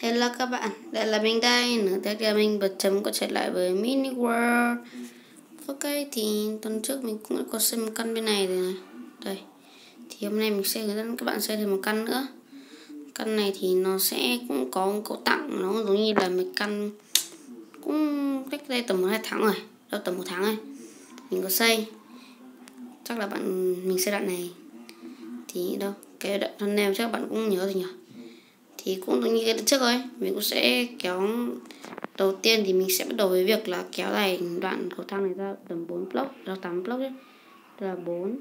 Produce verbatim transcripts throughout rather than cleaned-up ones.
Hello các bạn, lại là mình đây. Nữa tiếp theo mình bật chấm có trở lại với Mini World. Ok, thì tuần trước mình cũng đã có xem một căn bên này rồi này. Đây, thì hôm nay mình sẽ hướng dẫn các bạn xem thêm một căn nữa. Căn này thì nó sẽ cũng có một cấu tặng, nó giống như là một căn cũng cách đây tầm một hai tháng rồi, đâu tầm một tháng rồi mình có xây. Chắc là bạn mình xây đoạn này thì đâu cái đoạn thumbnail chắc bạn cũng nhớ rồi nhỉ. Thì cũng giống như cái trước thôi, mình cũng sẽ kéo. Đầu tiên thì mình sẽ bắt đầu với việc là kéo dài đoạn cầu thang này ra tầm bốn block, ra tám block ấy. Tức là bốn.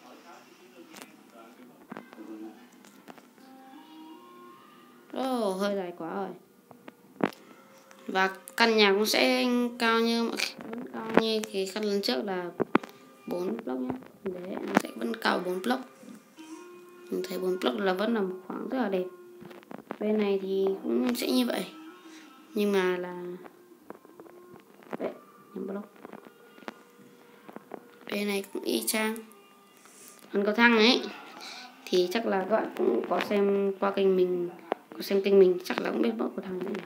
Oh, hơi dài quá rồi. Và căn nhà cũng sẽ cao như cao như cái căn lần trước là bốn block nhé. Đấy, nó sẽ vẫn cao bốn block. Mình thấy bốn block là vẫn là một khoảng rất là đẹp. Bên này thì cũng sẽ như vậy, nhưng mà là đấy, năm block. Bên này cũng y chang. Còn cầu thang ấy thì chắc là các bạn cũng có xem qua kênh mình, có xem kênh mình chắc là cũng biết mỗi cầu thang này nhỉ.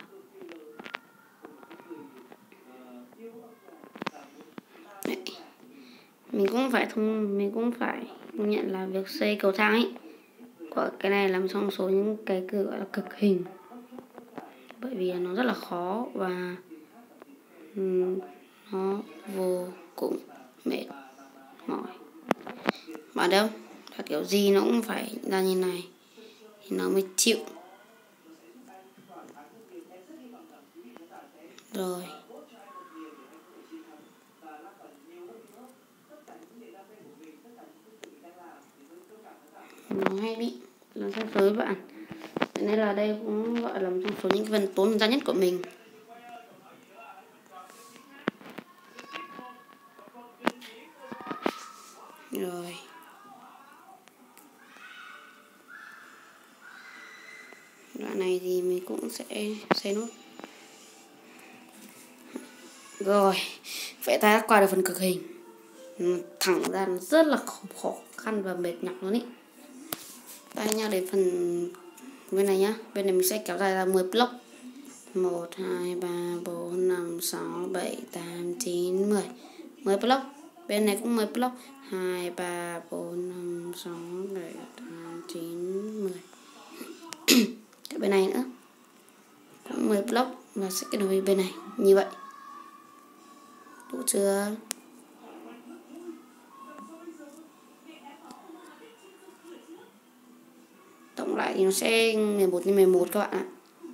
Đấy. Mình cũng phải thông mình cũng phải công nhận là việc xây cầu thang ấy của cái này là một trong số những cái cứ gọi là cực hình, bởi vì nó rất là khó và nó vô cùng mệt mỏi. Bạn đâu là kiểu gì nó cũng phải ra như này thì nó mới chịu. Rồi nó hay bị nó sai số với bạn, nên là đây cũng gọi là một trong số những phần tốn giá nhất của mình. Rồi đoạn này thì mình cũng sẽ xây nốt. Rồi vậy ta đã qua được phần cực hình. Thẳng ra nó rất là khó khăn và mệt nhọc luôn ý. Đây nha, đến phần bên này nhá. Bên này mình sẽ kéo dài ra mười block. Một, hai, ba, bốn, năm, sáu, bảy, tám, chín, mười. mười block. Bên này cũng mười block. Hai, ba, bốn, năm, sáu, bảy, tám, chín, mười. Cái bên này nữa cũng mười block và sẽ kết nối với bên này như vậy. Đủ chưa? Tổng lại thì nó sẽ mười một nhân mười một các bạn ạ.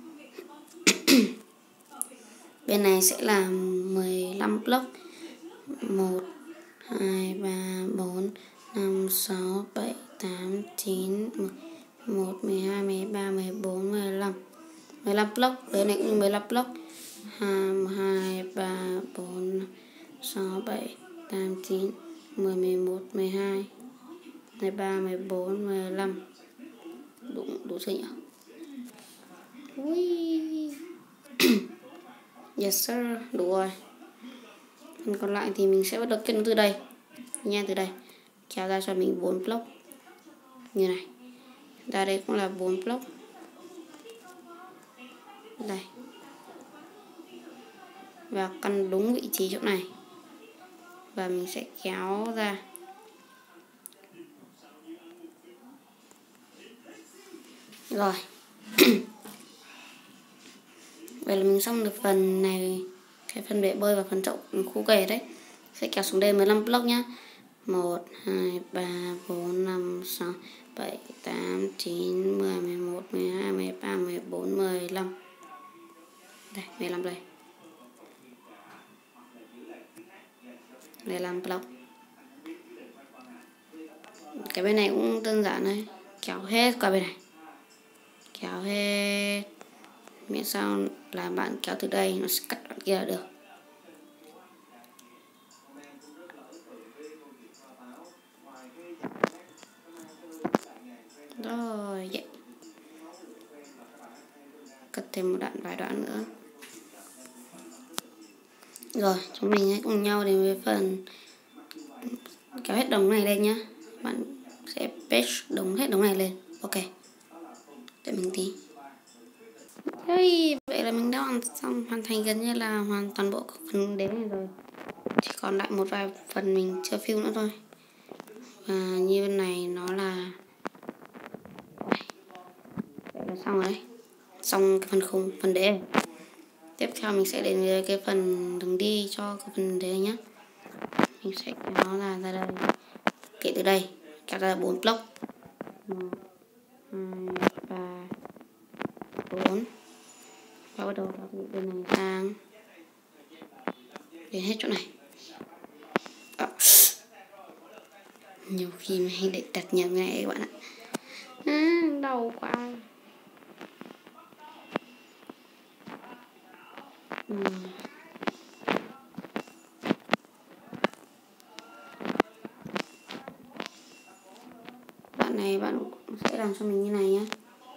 Bên này sẽ là mười lăm block. Một, hai, ba, bốn, năm, sáu, bảy, tám, chín, mười một, mười hai, mười ba, mười bốn, mười lăm. mười lăm block. Bên này cũng mười lăm block. hai, ba, bốn, năm, sáu, bảy, tám, chín, mười, mười một, mười hai, mười ba, mười bốn, mười lăm. Đủ, đủ chưa nhỉ? Ui. Yes sir, đủ rồi. Phần còn lại thì mình sẽ bắt đầu kết nối từ đây nha, từ đây kéo ra cho mình bốn block như này. Ra đây cũng là bốn block. Đây. Và căn đúng vị trí chỗ này. Và mình sẽ kéo ra. Rồi. Vậy là mình xong được phần này, cái phần bể bơi và phần chậu khu kề đấy. Sẽ kéo xuống đây mười lăm block nhá. một, hai, ba, bốn, năm, sáu, bảy, tám, chín, mười, mười một, mười hai, mười ba, mười bốn, mười lăm. Đây, mười lăm đây. mười lăm block. Cái bên này cũng đơn giản thôi, kéo hết qua bên này. Kéo hết. Miễn sao là bạn kéo từ đây nó sẽ cắt đoạn kia là được. Rồi vậy. Cắt thêm một đoạn vài đoạn nữa. Rồi chúng mình hãy cùng nhau đến với phần kéo hết đống này lên nhá. Bạn sẽ page đống hết đống này lên. Ok. Để mình tí. Đây, vậy là mình đã hoàn xong hoàn thành gần như là hoàn toàn bộ phần đếm này rồi. Chỉ còn lại một vài phần mình chưa fill nữa thôi. Và như bên này nó là vậy là xong rồi đấy. Xong cái phần khung, phần đế. Tiếp theo mình sẽ đến với cái phần đường đi cho cái phần đế nhé. Mình sẽ kéo nó ra ra đây. Kể từ đây, kéo ra bốn block. một, hai, ba, bốn. Và bắt đầu đọc bên này sang đến hết chỗ này. À, nhiều khi mình để đặt nhầm này các bạn ạ. À, đau quá. Ừ. Đoạn này bạn sẽ làm cho mình như này nhé.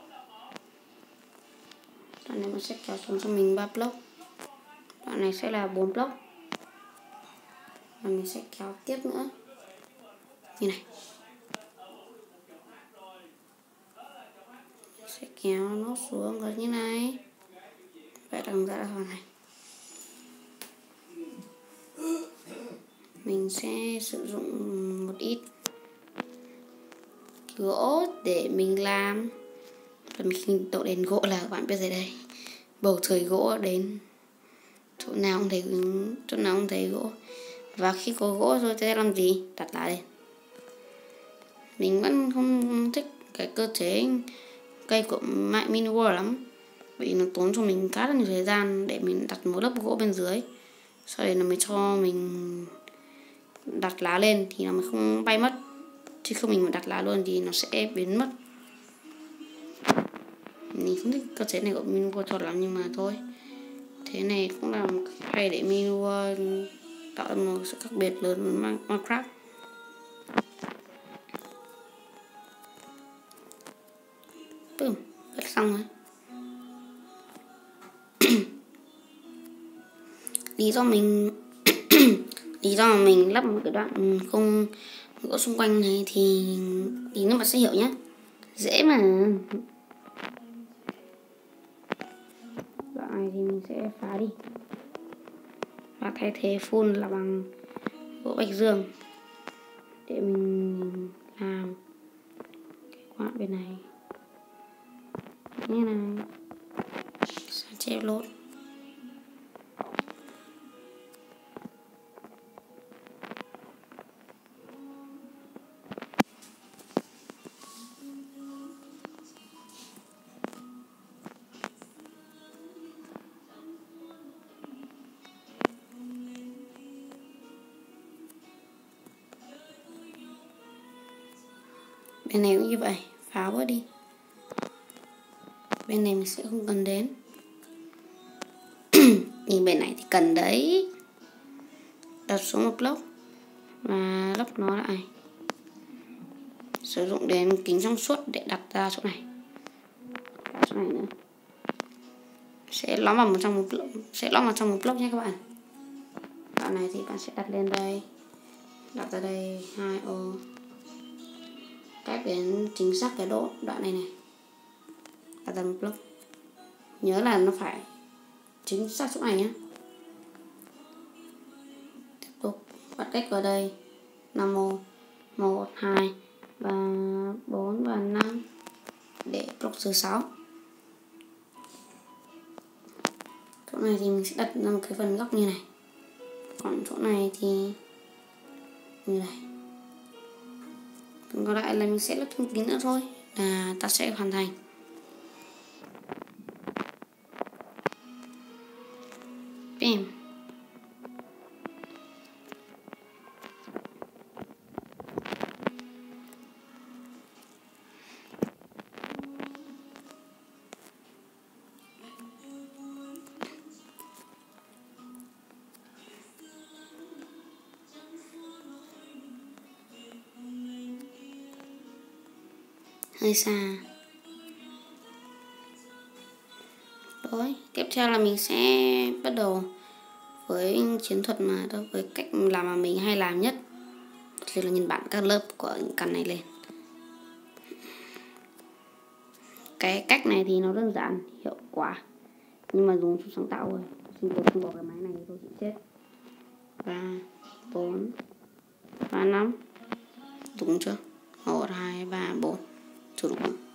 Đoạn này bạn sẽ kéo xuống cho mình ba block. Đoạn này sẽ là bốn block. Và mình sẽ kéo tiếp nữa như này. Sẽ kéo nó xuống rồi như này. Vậy là mình đã hoàn thành. Mình sẽ sử dụng một ít gỗ để mình làm. Và mình đổ đến gỗ là các bạn biết rồi đây. Bầu trời gỗ đến chỗ nào cũng thấy chỗ nào cũng thấy gỗ. Và khi có gỗ rồi sẽ làm gì? Đặt lá lên. Mình vẫn không thích cái cơ chế cây của Mini World lắm, vì nó tốn cho mình khá là nhiều thời gian để mình đặt một lớp gỗ bên dưới, sau đấy nó mới cho mình đặt lá lên thì nó mới không bay mất, chứ không mình mà đặt lá luôn thì nó sẽ biến mất. Mình không thích cơ chế này của Mini World cho lắm, nhưng mà thôi, thế này cũng là một cách hay để Mini World tạo ra một sự khác biệt lớn với Minecraft. Boom, vậy xong rồi. Lý do mình lý do mà mình lắp một cái đoạn không gỗ xung quanh này thì tí nữa bạn sẽ hiểu nhé, dễ mà. Đoạn này thì mình sẽ phá đi và thay thế full là bằng gỗ bạch dương để mình làm cái quạt bên này như này, sao chép lốt. Bên này cũng như vậy, phá bớt đi. Bên này mình sẽ không cần đến. Nhưng bên này thì cần đấy. Đặt xuống một block và lấp nó lại. Sử dụng đến kính trong suốt để đặt ra chỗ này. Cả chỗ này nữa. Sẽ lõm vào một trong một block, sẽ lõm vào trong một block nhé các bạn. Đoạn này thì bạn sẽ đặt lên đây. Đặt ra đây hai ô. Cách đến chính xác cái độ đoạn này này. Đặt ra một block. Nhớ là nó phải chính xác chỗ này nhé. Tiếp tục bắt cách vào đây năm ô, một, hai, ba, bốn và năm để block số sáu. Chỗ này thì mình sẽ đặt ra một cái phần góc như này. Còn chỗ này thì như này. Còn lại là mình sẽ lắp thêm kính nữa thôi là ta sẽ hoàn thành. Bam. Hơi xa. Rồi, tiếp theo là mình sẽ bắt đầu với chiến thuật mà đâu với cách làm mà mình hay làm nhất, thì là nhìn bản các lớp của những căn này lên. Cái cách này thì nó đơn giản, hiệu quả nhưng mà dùng chút sáng tạo rồi. Xin tôi không bỏ cái máy này tôi sẽ chết. Ba, bốn, ba, năm. Đúng chưa? Một, hai, ba, bốn. Chưa đúng không?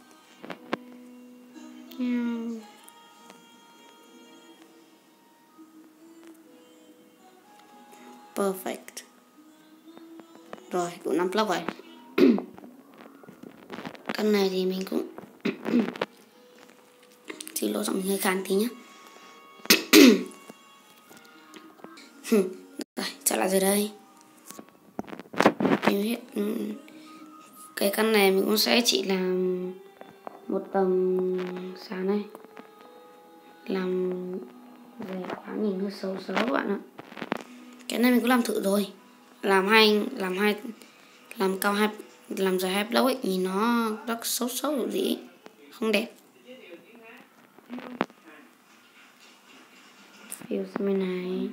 Perfect. Rồi, đủ năm block rồi. Căn này thì mình cũng xin lỗi giọng mình hơi khàn tí nhá. Rồi, trở lại rồi đây. Mình hết cái căn này mình cũng sẽ chỉ làm một tầng sáng này, làm về khóa nhìn hơi xấu xấu các bạn ạ. Cái này mình cũng làm thử rồi, làm hai làm hai làm cao hai làm dài hai block ấy, nhìn nó rất xấu xấu kiểu gì không đẹp. Phiêu sang bên này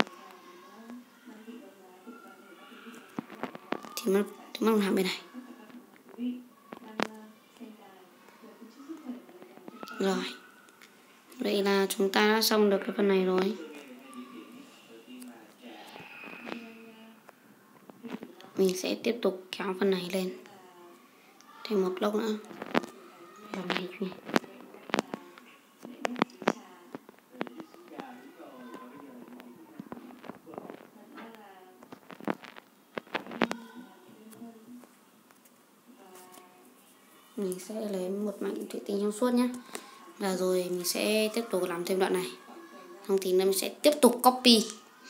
thì mất thì mất làm bên này. Rồi, vậy là chúng ta đã xong được cái phần này rồi. Mình sẽ tiếp tục kéo phần này lên thêm một block nữa. Làm này chứ. Mình sẽ lấy một mảnh thủy tinh trong suốt nhé. Là rồi mình sẽ tiếp tục làm thêm đoạn này. Xong thì mình sẽ tiếp tục copy.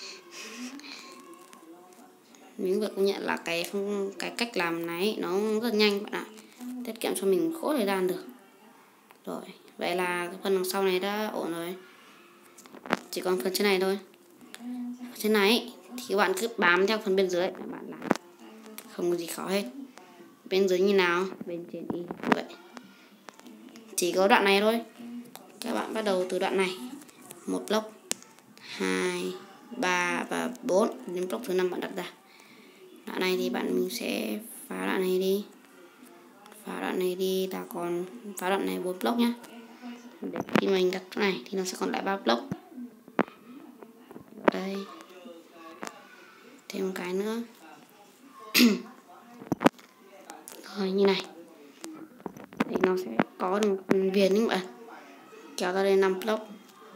Mình phải công nhận là cái cái cách làm này nó rất nhanh bạn ạ. Tiết kiệm cho mình khổ thời gian được. Rồi, vậy là cái phần đằng sau này đã ổn rồi. Chỉ còn phần trên này thôi. Phần trên này thì các bạn cứ bám theo phần bên dưới các bạn làm. Không có gì khó hết. Bên dưới như nào, bên trên y vậy. Chỉ có đoạn này thôi. Các bạn bắt đầu từ đoạn này. Một block, hai, ba và bốn. Đến block thứ năm bạn đặt ra. Đoạn này thì bạn mình sẽ phá đoạn này đi. Phá đoạn này đi là còn phá đoạn này bốn block nhá. Để khi mình đặt chỗ này thì nó sẽ còn lại ba block. Đây. Thêm một cái nữa. Rồi như này. Thì nó sẽ có được một viền những bạn. Kéo ra đây năm block.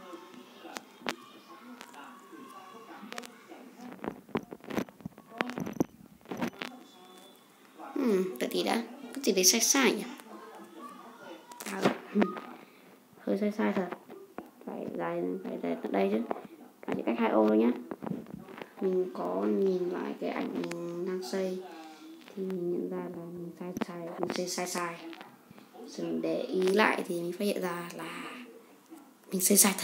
Ừ, tại vì đã cái gì đấy sai sai nhỉ? À, hơi sai sai thật. Phải dài phải dài tận đây chứ. Cả chỉ cách hai ô thôi nhá. Mình có nhìn lại cái ảnh mình đang xây thì mình nhận ra là mình sai sai mình xây sai sai. Rồi để ý lại thì mình phát hiện ra là mình xây sai thật.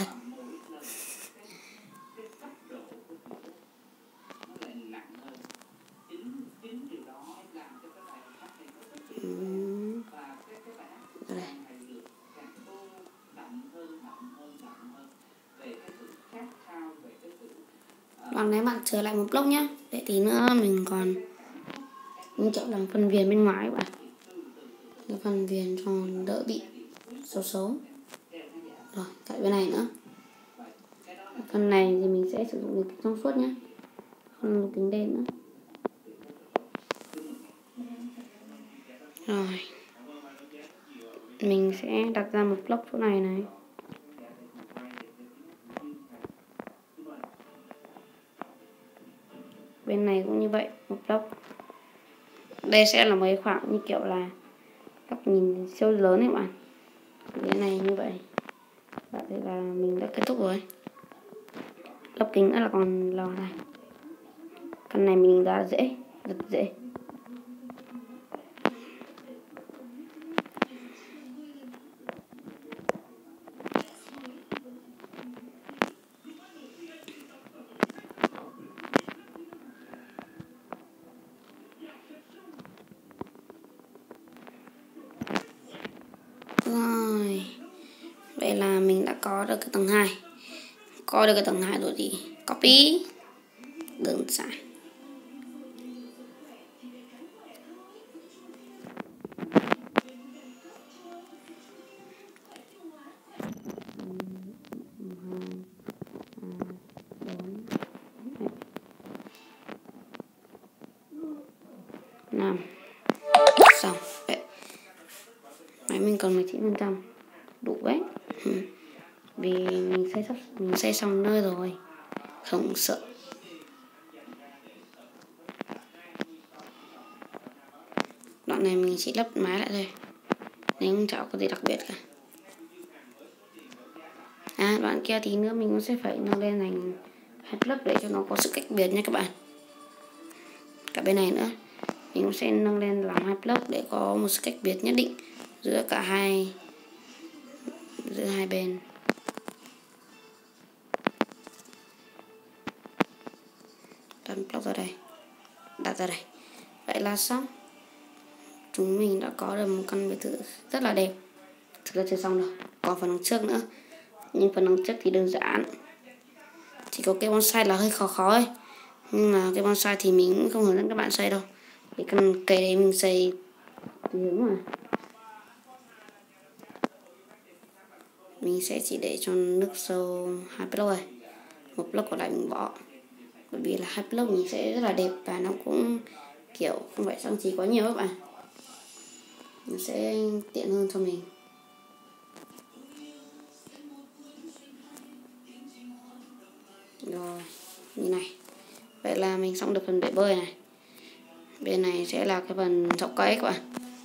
Bằng đấy bạn trở lại một block nhá. Để tí nữa mình còn mình chọn làm phần viền bên ngoài các bạn. Cái phần viền cho đỡ bị xấu xấu. Rồi, tại bên này nữa. Phần này thì mình sẽ sử dụng lục kính trong suốt nhá. Không lục kính đen nữa. Rồi. Mình sẽ đặt ra một block chỗ này này. Bên này cũng như vậy, một block. Đây sẽ là mấy khoảng như kiểu là góc nhìn siêu lớn ấy bạn. Cái này như vậy. Vậy là mình đã kết thúc rồi. Lắp kính nữa là còn lò này. Căn này mình đã dễ, rất dễ. Rồi. Vậy là mình đã có được cái tầng hai. Có được cái tầng hai rồi thì copy. Đơn giản. năm. Xong. Vậy. Máy mình còn mười chín phần trăm. Đủ đấy. Vì mình xây sắp mình xây xong nơi rồi. Không sợ. Đoạn này mình chỉ lắp máy lại thôi. Nên không chả có gì đặc biệt cả. À, đoạn kia tí nữa mình cũng sẽ phải nâng lên thành hai lớp để cho nó có sự cách biệt nha các bạn. Cả bên này nữa mình cũng sẽ nâng lên làm hai lớp để có một sự cách biệt nhất định giữa cả hai giữa hai bên. Đặt block ra đây, đặt ra đây. Vậy là xong. Chúng mình đã có được một căn biệt thự rất là đẹp. Thực ra chưa xong đâu, còn phần đằng trước nữa. Nhưng phần đằng trước thì đơn giản, chỉ có cái bonsai là hơi khó khó ấy. Nhưng mà cái bonsai thì mình cũng không hướng dẫn các bạn xây đâu. Cái căn cây đấy mình xây tùy hứng mà. Mình sẽ chỉ để cho nước sâu hai block này, một block còn lại mình bỏ. Bởi vì là hai block mình sẽ rất là đẹp và nó cũng kiểu không phải trang trí quá nhiều các bạn. Nó sẽ tiện hơn cho mình. Rồi, như này. Vậy là mình xong được phần bể bơi này. Bên này sẽ là cái phần chậu cây các bạn.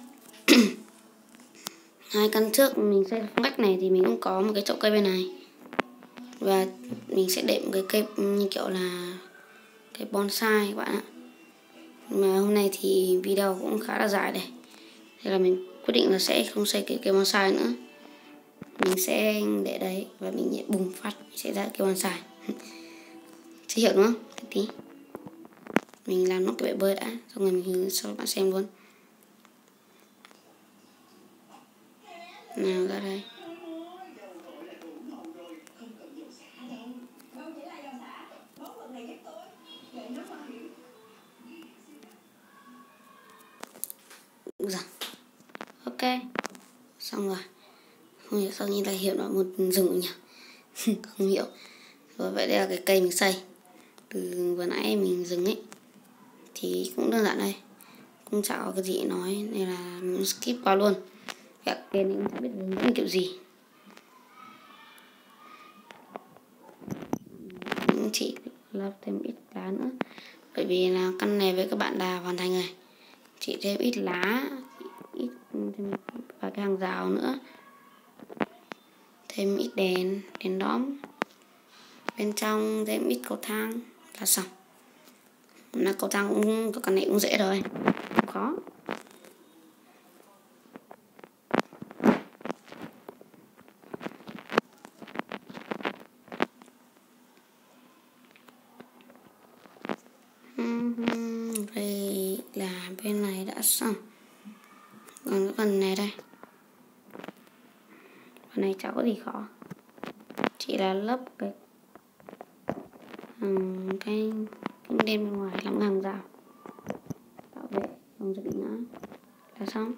Hai căn trước mình xây phong cách này thì mình cũng có một cái chậu cây bên này. Và mình sẽ để một cái cây như kiểu là cái bonsai các bạn ạ. Mà hôm nay thì video cũng khá là dài đây. Thế là mình quyết định là sẽ không xây cái cây bonsai nữa. Mình sẽ để đấy và mình bùng phát sẽ ra cái bonsai. Chị hiểu đúng không? Tí mình làm nó cái bể bơi đã, xong rồi mình hướng cho các bạn xem luôn. Nào ra đây. Rồi. Ok. Xong rồi. Không hiểu sao nhìn lại hiểu nó một rừng nhỉ. Không hiểu. Rồi vậy đây là cái cây mình xây. Từ vừa nãy mình dừng ấy. Thì cũng đơn giản đây. Cũng chả có cái gì nói nên là mình skip qua luôn. Các cây này cũng chả biết hướng dẫn kiểu gì. Mình chỉ lắp thêm ít lá nữa. Bởi vì là căn này với các bạn đã hoàn thành rồi. Chỉ thêm ít lá, ít thêm và cái hàng rào nữa. Thêm ít đèn, đèn đóm. Bên trong thêm ít cầu thang là xong. Là cầu thang cũng căn này cũng dễ rồi, không khó. Đây là bên này đã xong. Còn cái phần này đây, phần này chẳng có gì khó, chỉ là lấp cái um, cái kính đen bên ngoài làm hàng rào bảo vệ không cho bị ngã là xong.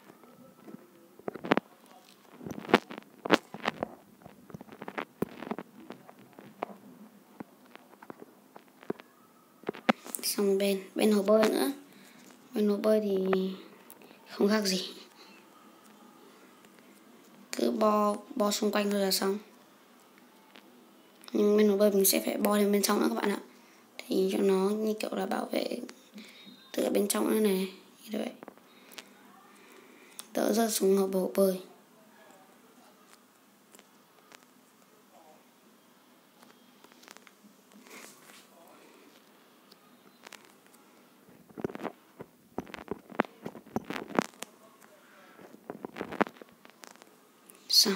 Xong bên bên hồ bơi nữa. Bên hồ bơi thì không khác gì, cứ bo bo xung quanh thôi là xong. Nhưng bên hồ bơi mình sẽ phải bo lên bên trong nữa các bạn ạ, thì cho nó như kiểu là bảo vệ từ bên trong nữa này, như vậy đỡ rớt xuống hồ hồ bơi. Xong.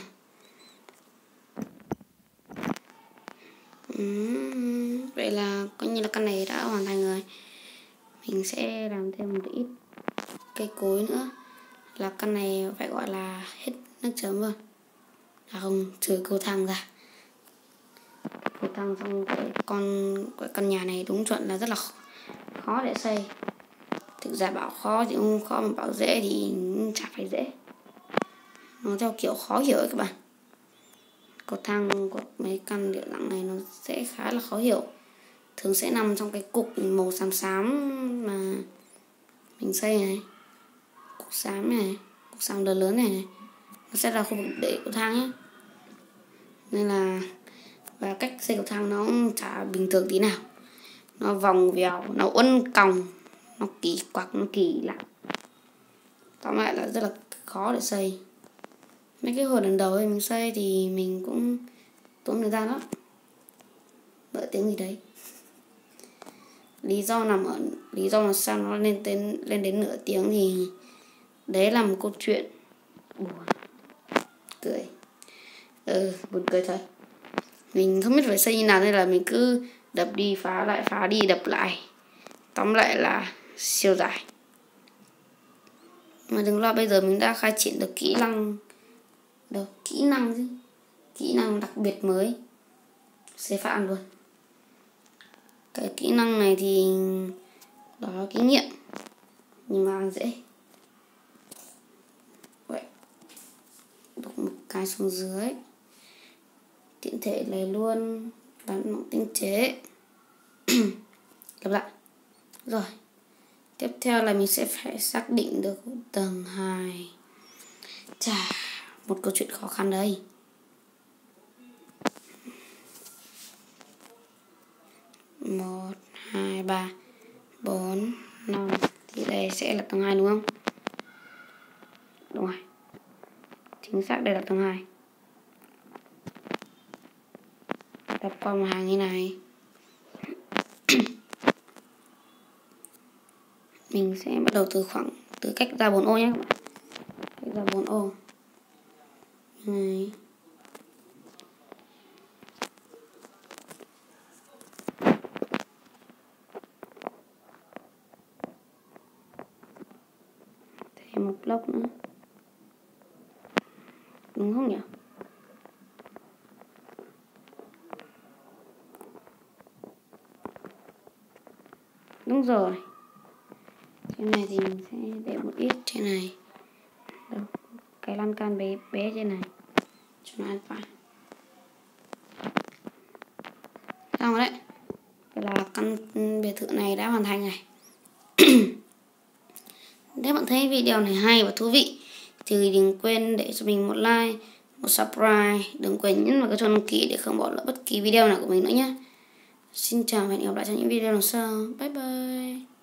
Uhm, vậy là coi như là căn này đã hoàn thành rồi. Mình sẽ làm thêm một ít cây cối nữa, là căn này phải gọi là hết nước chấm rồi, là không trừ cầu thang ra. Cầu thang xong cái con cái căn nhà này đúng chuẩn là rất là khó, khó để xây. Thực ra bảo khó thì không khó, mà bảo dễ thì chả phải dễ, nó theo kiểu khó hiểu ấy các bạn. Cầu thang của mấy căn điện nặng này nó sẽ khá là khó hiểu, thường sẽ nằm trong cái cục màu xám xám mà mình xây này, cục xám này, cục xám lớn lớn này, nó sẽ là khu vực để cầu thang nhé. Nên là và cách xây cầu thang nó cũng chả bình thường tí nào, nó vòng vèo, nó uốn cong, nó kỳ quặc, nó kỳ lạ. Tóm lại là rất là khó để xây. Mấy cái hồi lần đầu ấy mình xây thì mình cũng tốn thời gian lắm, đợi tiếng gì đấy. Lý do nằm ở lý do là sao nó lên đến lên đến nửa tiếng thì đấy là một câu chuyện buồn cười. Ừ, buồn cười thật. Mình không biết phải xây như nào nên là mình cứ đập đi phá lại, phá đi đập lại. Tóm lại là siêu dài. Mà đừng lo, bây giờ mình đã khai triển được kỹ năng được kỹ năng chứ kỹ năng đặc biệt mới xếp phát ăn luôn. Cái kỹ năng này thì đó là kinh nghiệm nhưng mà ăn dễ. Vậy đục một cái xuống dưới, tiện thể lấy luôn ván mỏng tinh chế. Lặp lại rồi. Tiếp theo là mình sẽ phải xác định được tầng hai. Chà, một câu chuyện khó khăn đây. Một, hai, ba, bốn, năm. Thì đây sẽ là tầng hai đúng không? Đúng rồi. Chính xác đây là tầng hai. Đập qua một hàng như này. Mình sẽ bắt đầu từ khoảng từ cách ra bốn ô nhé các bạn. Cách ra bốn ô. Này. Thêm một block nữa. Đúng không nhỉ? Đúng rồi. Trên này thì mình sẽ để một ít trên này. Đâu? Cái lan can bé bé trên này cho nó an toàn. Xong rồi đấy. Vậy là căn biệt thự này đã hoàn thành này. Nếu bạn thấy video này hay và thú vị thì đừng quên để cho mình một like, một subscribe. Đừng quên nhấn vào cái chuông đăng ký để không bỏ lỡ bất kỳ video nào của mình nữa nhé. Xin chào và hẹn gặp lại trong những video lần sau. Bye bye.